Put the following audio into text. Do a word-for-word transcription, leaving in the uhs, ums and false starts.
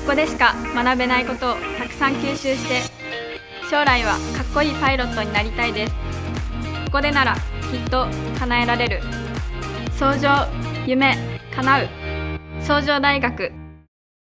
ここでしか学べないことをたくさん吸収して、将来はかっこいいパイロットになりたいです。ここでならきっと叶えられる。創上、夢、叶う。創上大学。